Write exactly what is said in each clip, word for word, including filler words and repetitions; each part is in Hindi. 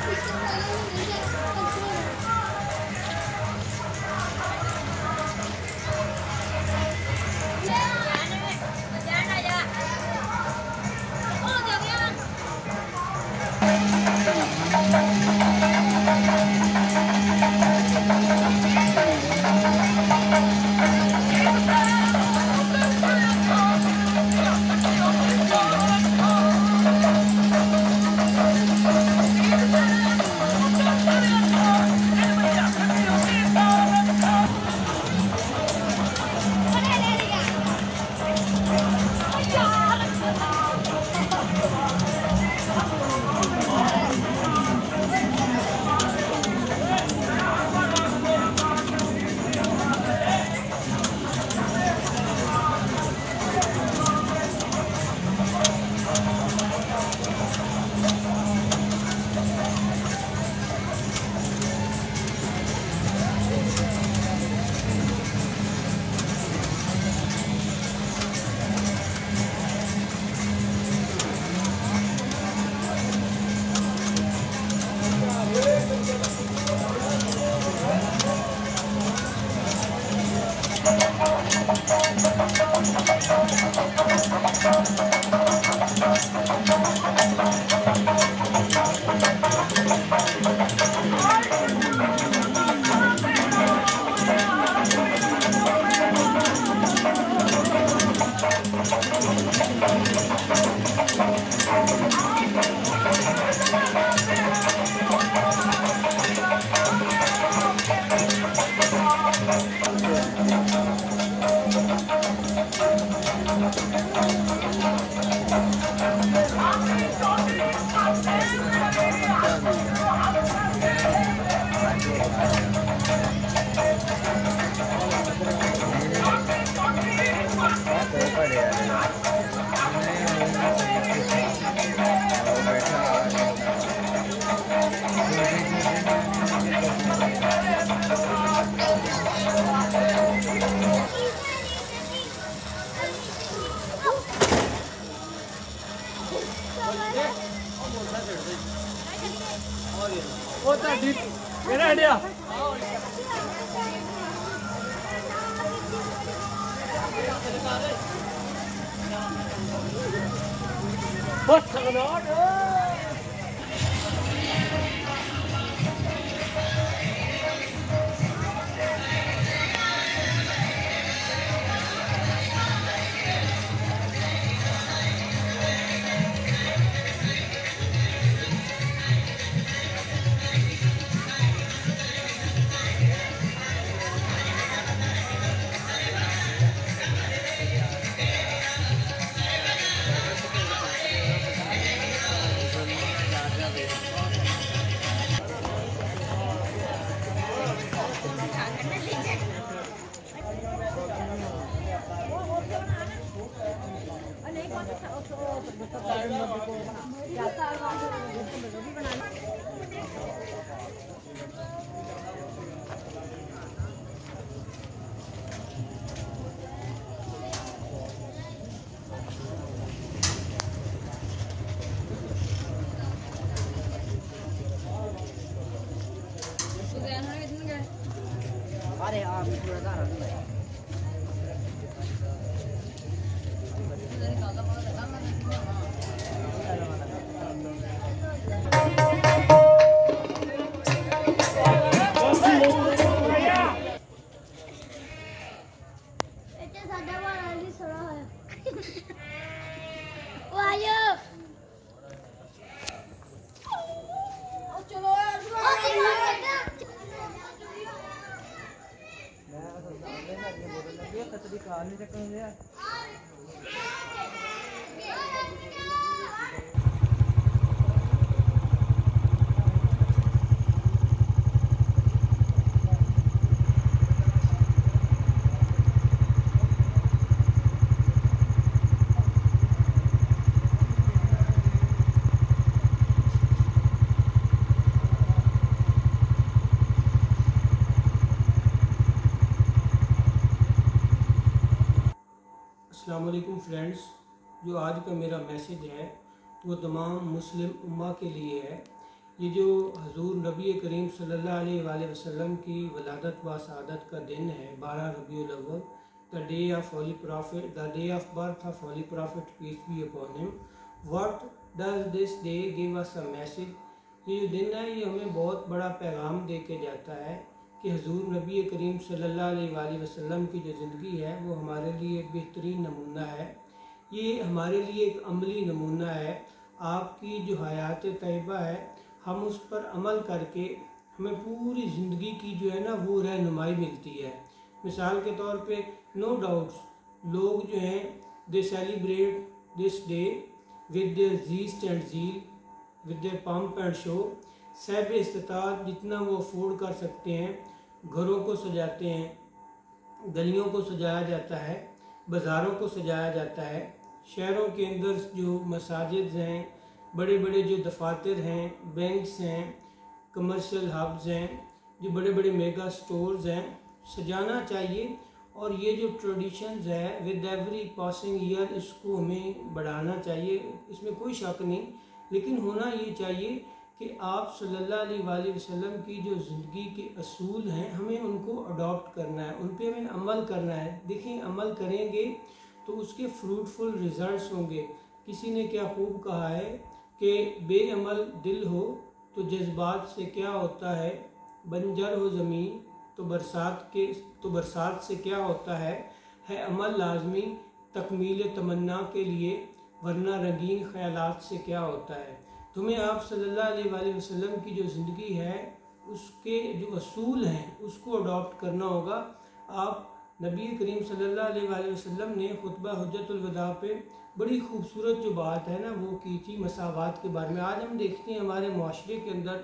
What's going on? अरे आप पूरा दारा अस्सलामुअलैकुम फ्रेंड्स, जो आज का मेरा मैसेज है वो तमाम मुस्लिम उम्मा के लिए है ये जो हजूर नबी करीम सल्लल्लाहु अलैहि वसल्लम की वलादत व शहादत का दिन है, बारह Rabiul Awwal, the day of holy prophet, the day of birth of holy prophet peace be upon him. What does this day give us a message? ये जो दिन है ये हमें बहुत बड़ा पैगाम दे के जाता है कि हजूर नबी करीम सल्लल्लाहु अलैहि वसल्लम की जो ज़िंदगी है वो हमारे लिए एक बेहतरीन नमूना है। ये हमारे लिए एक अमली नमूना है। आपकी जो हयात तैयबा है, हम उस पर अमल करके हमें पूरी ज़िंदगी की जो है ना वो रहनुमाई मिलती है। मिसाल के तौर पे नो डाउट्स लोग जो हैं they celebrate this day with their zest and zeal, with their pomp and show. सब इस्तात जितना वो अफोर्ड कर सकते हैं, घरों को सजाते हैं, गलियों को सजाया जाता है, बाज़ारों को सजाया जाता है, शहरों के अंदर जो मसाजिद हैं, बड़े बड़े जो दफातर हैं, बैंक्स हैं, कमर्शियल हब्स हैं, जो बड़े बड़े मेगा स्टोर्स हैं, सजाना चाहिए। और ये जो ट्रेडिशंस है विद एवरी पासिंग ईयर इसको हमें बढ़ाना चाहिए, इसमें कोई शक नहीं। लेकिन होना ये चाहिए कि आप सल्लल्लाहु अलैहि वसल्लम की जो ज़िंदगी के असूल हैं हमें उनको अडॉप्ट करना है, उन पर हमें अमल करना है। देखिए, अमल करेंगे तो उसके फ्रूटफुल रिजल्ट्स होंगे। किसी ने क्या खूब कहा है कि बेअमल दिल हो तो जज्बात से क्या होता है, बंजर हो ज़मीन तो बरसात के तो बरसात से क्या होता है, है अमल लाजमी तकमील तमन्ना के लिए, वरना रंगीन ख्यालात से क्या होता है। तुम्हें आप सल्लल्लाहु अलैहि वसल्लम की जो ज़िंदगी है उसके जो असूल हैं उसको अडॉप्ट करना होगा। आप नबी करीम सल्लल्लाहु अलैहि वसल्लम ने खुतबा हुज्जतुल वदा पे बड़ी खूबसूरत जो बात है ना वो की थी मसावात के बारे में। आज हम देखते हैं हमारे माशरे के अंदर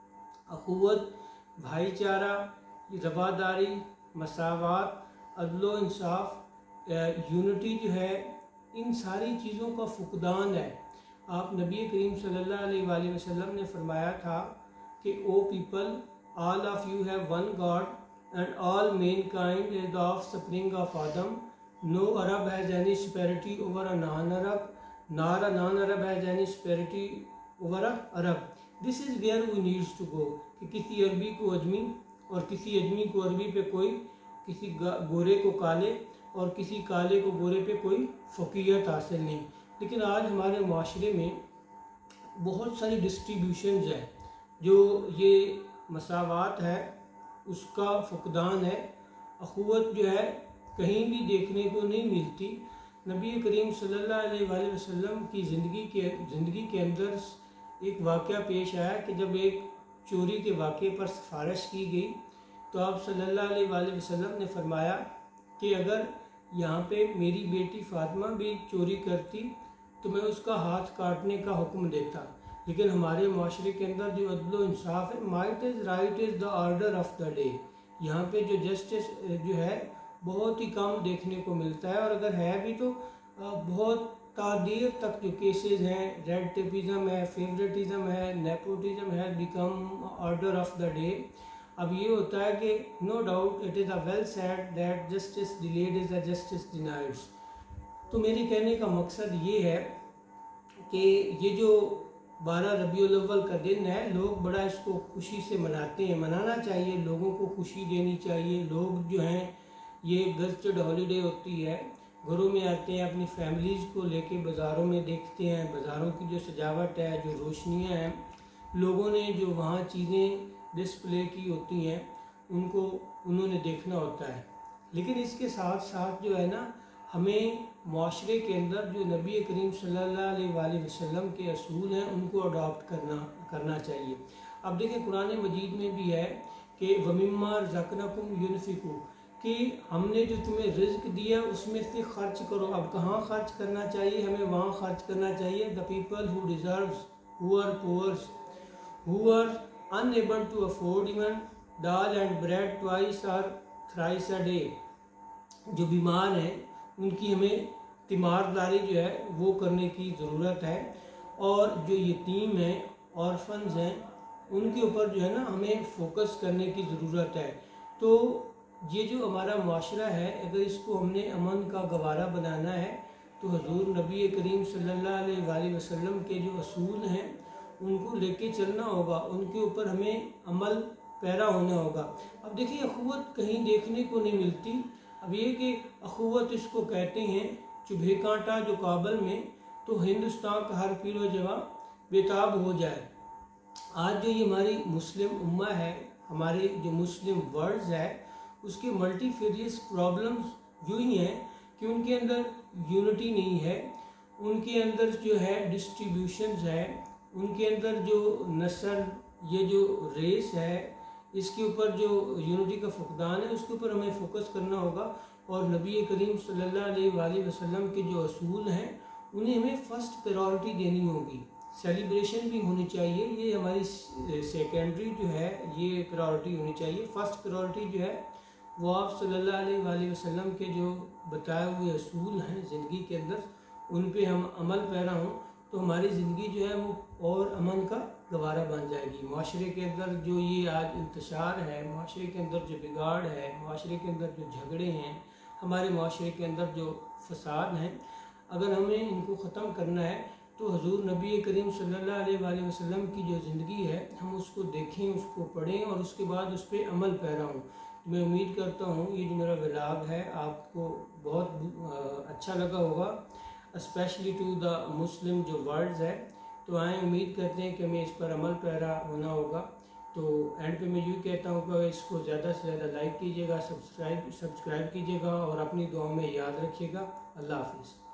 अखुवत, भाईचारा, रवादारी, मसावात, अदलो इंसाफ, यूनिटी जो है, इन सारी चीज़ों का फुकदान है। आप नबी करीम सल्लल्लाहु अलैहि वसल्लम ने फरमाया था कि O people, all of you have one God and all mankind is the offspring of Adam. No Arab has any superiority over a non Arab, nor a non Arab has any superiority over a Arab. This is where we needs to go कि किसी अरबी को अजमी और किसी अजमी को अरबी पे कोई, किसी गोरे को काले और किसी काले को गोरे पे कोई फ़कीयत हासिल नहीं। लेकिन आज हमारे माशरे में बहुत सारी डिस्ट्रीब्यूशंस है, जो ये मसावात है उसका फुकदान है। अखुवत जो है कहीं भी देखने को नहीं मिलती। नबी करीम सल्लल्लाहु अलैहि वसल्लम की ज़िंदगी के ज़िंदगी के अंदर एक वाक़या पेश आया कि जब एक चोरी के वाक़े पर सिफारिश की गई तो आप सल्लल्लाहु अलैहि वसल्लम ने फरमाया कि अगर यहाँ पे मेरी बेटी फातिमा भी चोरी करती तो मैं उसका हाथ काटने का हुक्म देता। लेकिन हमारे माशरे के अंदर जो अदलो इंसाफ है, might is right is the order of the day, यहाँ पे जो जस्टिस जो है बहुत ही कम देखने को मिलता है। और अगर है भी तो बहुत तादेर तक जो केसेस हैं, रेड टेपिज़म है, फेवरेटिज़म है, नेपोटिज़म है, become order of the day. अब ये होता है कि no doubt it is a well said that justice delayed is a justice denied. तो मेरे कहने का मकसद ये है कि ये जो बारह रबीउल अव्वल का दिन है, लोग बड़ा इसको खुशी से मनाते हैं। मनाना चाहिए, लोगों को खुशी देनी चाहिए। लोग जो हैं ये गज़टेड हॉलीडे होती है, घरों में आते हैं, अपनी फैमिलीज़ को लेके बाज़ारों में देखते हैं। बाज़ारों की जो सजावट है, जो रोशनियाँ हैं, लोगों ने जो वहाँ चीज़ें डिस्प्ले की होती हैं उनको उन्होंने देखना होता है। लेकिन इसके साथ साथ जो है ना, हमें माशरे के अंदर जो नबी करीम सल्लल्लाहु अलैहि वसल्लम के असूल हैं उनको अडॉप्ट करना करना चाहिए। अब देखिए, कुरान मजीद में भी है कि वमिम्मा रज़क़नाकुम युनफ़िक़ू, कि हमने जो तुम्हें रिज़्क़ दिया उसमें से खर्च करो। अब कहाँ खर्च करना चाहिए? हमें वहाँ खर्च करना चाहिए। The people who deserves, who are poors, who are unable to afford even dal and bread twice or thrice a day, जो बीमार हैं उनकी हमें तीमारदारी जो है वो करने की ज़रूरत है। और जो यतीम हैं, ऑर्फन्स हैं, उनके ऊपर जो है ना हमें फोकस करने की ज़रूरत है। तो ये जो हमारा माशरा है, अगर इसको हमने अमन का गवारा बनाना है तो हजूर नबी करीम सल्लल्लाहु अलैहि वसल्लम के जो असूल हैं उनको लेके चलना होगा, उनके ऊपर हमें अमल पैरा होना होगा। अब देखिए अखुवत कहीं देखने को नहीं मिलती। अब ये कि अखुवत इसको कहते हैं, चुभे कांटा जो काबल में, तो हिंदुस्तान का हर पीर व जवां बेताब हो जाए। आज जो ये हमारी मुस्लिम उम्मा है, हमारे जो मुस्लिम वर्ल्ड है, उसके मल्टीफेरियस प्रॉब्लम्स यूँ ही हैं कि उनके अंदर यूनिटी नहीं है, उनके अंदर जो है डिस्ट्रीब्यूशंस है, उनके अंदर जो नस्ल, ये जो रेस है, इसके ऊपर जो यूनिटी का फुकदान है, उसके ऊपर हमें फोकस करना होगा। और नबी करीम सल्लल्लाहु अलैहि वसल्लम के जो असूल हैं उन्हें हमें फ़र्स्ट प्रायोरिटी देनी होगी। सेलिब्रेशन भी होनी चाहिए, ये हमारी सेकेंडरी जो है ये प्रायोरिटी होनी चाहिए। फर्स्ट प्रायोरिटी जो है वो आप सल्लल्लाहु अलैहि वसल्लम के जो बताए हुए असूल हैं ज़िंदगी के अंदर, उन पे हम अमल पैरा हों तो हमारी ज़िंदगी जो है वो और अमन का गवारा बन जाएगी। माशरे के अंदर जो ये आज इंतशार है, माशरे के अंदर जो बिगाड़ है, माशरे के अंदर जो झगड़े हैं, हमारे माशरे के अंदर जो फसाद हैं, अगर हमें इनको ख़त्म करना है तो हुज़ूर नबी करीम सल्लल्लाहु अलैहि वसल्लम की जो ज़िंदगी है हम उसको देखें, उसको पढ़ें और उसके बाद उस पर अमल पैरा हों। मैं उम्मीद करता हूँ ये जो मेरा व्लॉग है आपको बहुत अच्छा लगा होगा, स्पेशली टू द मुस्लिम जो वर्ड्स है। तो आए उम्मीद करते हैं कि हमें इस पर अमल पैरा होना होगा। तो एंड पे मैं यूँ कहता हूँ कि इसको ज़्यादा से ज़्यादा लाइक कीजिएगा, सब्सक्राइब सब्सक्राइब कीजिएगा और अपनी दुआओं में याद रखिएगा। अल्लाह हाफिज़।